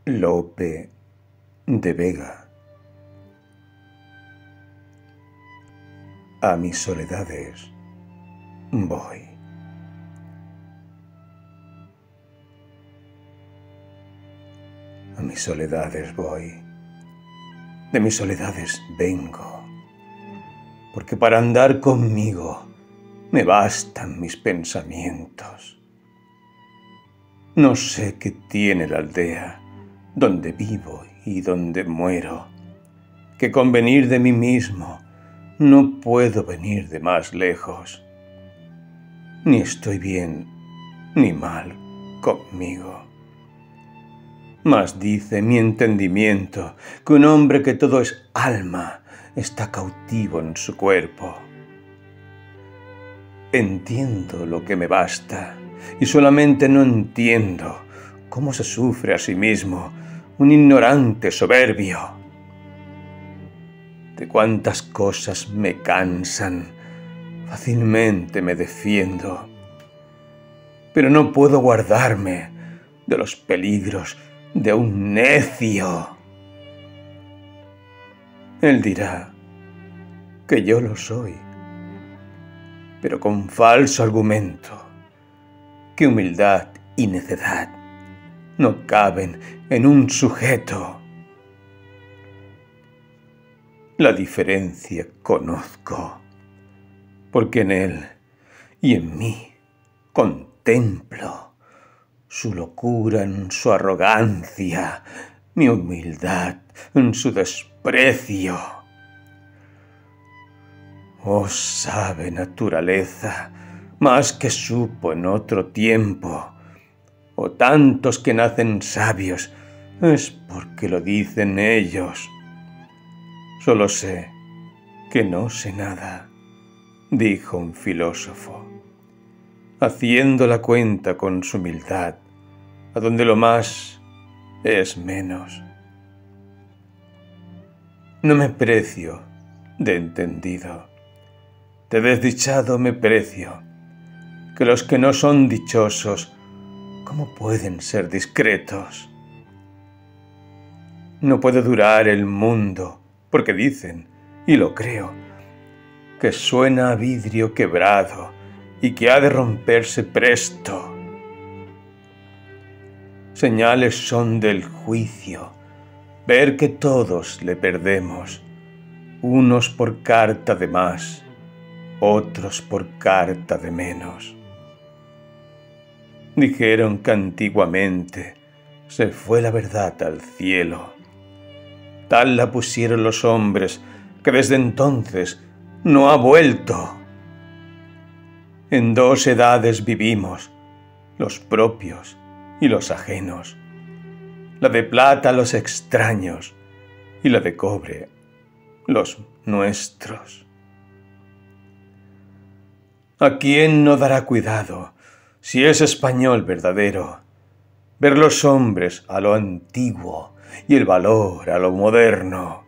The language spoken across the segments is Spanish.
Lope de Vega. A mis soledades voy. A mis soledades voy. De mis soledades vengo. Porque para andar conmigo me bastan mis pensamientos. No sé qué tiene la aldea donde vivo y donde muero, que con venir de mí mismo no puedo venir de más lejos. Ni estoy bien ni mal conmigo. Mas dice mi entendimiento que un hombre que todo es alma está cautivo en su cuerpo. Entiendo lo que me basta y solamente no entiendo cómo se sufre a sí mismo un ignorante soberbio. De cuántas cosas me cansan, fácilmente me defiendo, pero no puedo guardarme de los peligros de un necio. Él dirá que yo lo soy, pero con falso argumento, que humildad y necedad no caben en un sujeto. La diferencia conozco, porque en él y en mí contemplo su locura en su arrogancia, mi humildad en su desprecio. Oh, sabe naturaleza, más que supo en otro tiempo, o tantos que nacen sabios, es porque lo dicen ellos. Solo sé que no sé nada, dijo un filósofo, haciendo la cuenta con su humildad, a donde lo más es menos. No me precio de entendido, de desdichado me precio, que los que no son dichosos, ¿cómo pueden ser discretos? No puede durar el mundo, porque dicen, y lo creo, que suena a vidrio quebrado y que ha de romperse presto. Señales son del juicio, ver que todos le perdemos, unos por carta de más, otros por carta de menos. Dijeron que antiguamente se fue la verdad al cielo. Tal la pusieron los hombres que desde entonces no ha vuelto. En dos edades vivimos, los propios y los ajenos, la de plata los extraños y la de cobre los nuestros. ¿A quién no dará cuidado, si es español verdadero, ver los hombres a lo antiguo y el valor a lo moderno?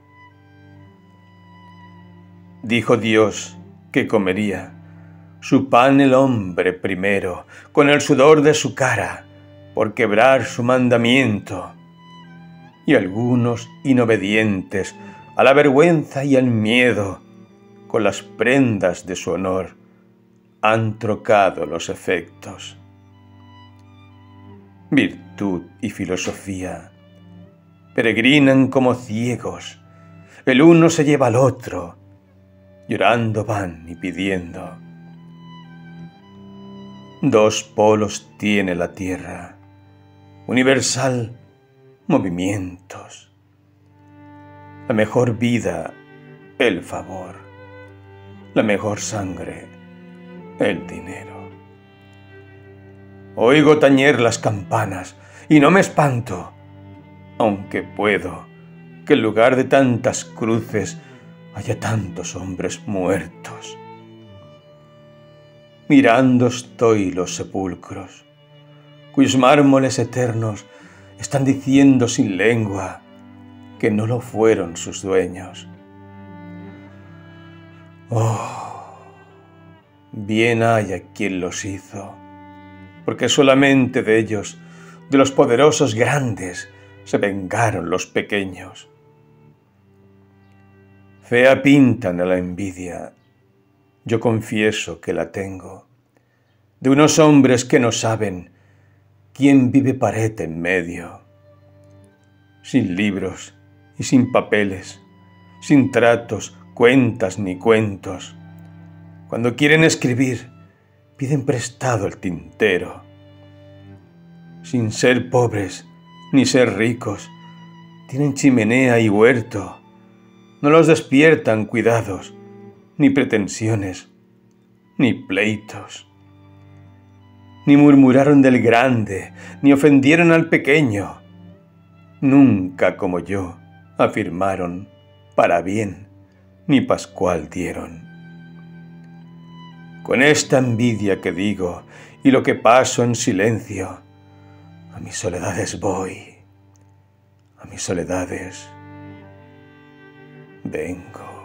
Dijo Dios que comería su pan el hombre primero, con el sudor de su cara, por quebrar su mandamiento. Y algunos inobedientes a la vergüenza y al miedo, con las prendas de su honor, han trocado los efectos. Virtud y filosofía peregrinan como ciegos, el uno se lleva al otro, llorando van y pidiendo. Dos polos tiene la tierra, universal movimientos, la mejor vida, el favor, la mejor sangre, el dinero. Oigo tañer las campanas y no me espanto, aunque puedo que en lugar de tantas cruces haya tantos hombres muertos. Mirando estoy los sepulcros, cuyos mármoles eternos están diciendo sin lengua que no lo fueron sus dueños. Oh, bien haya quien los hizo, porque solamente de ellos, de los poderosos grandes, se vengaron los pequeños. Fea pintan a la envidia, yo confieso que la tengo, de unos hombres que no saben quién vive pared en medio, sin libros y sin papeles, sin tratos, cuentas ni cuentos. Cuando quieren escribir, piden prestado el tintero. Sin ser pobres ni ser ricos, tienen chimenea y huerto. No los despiertan cuidados, ni pretensiones, ni pleitos. Ni murmuraron del grande, ni ofendieron al pequeño. Nunca como yo afirmaron para bien, ni pascual dieron. Con esta envidia que digo y lo que paso en silencio, a mis soledades voy, a mis soledades vengo.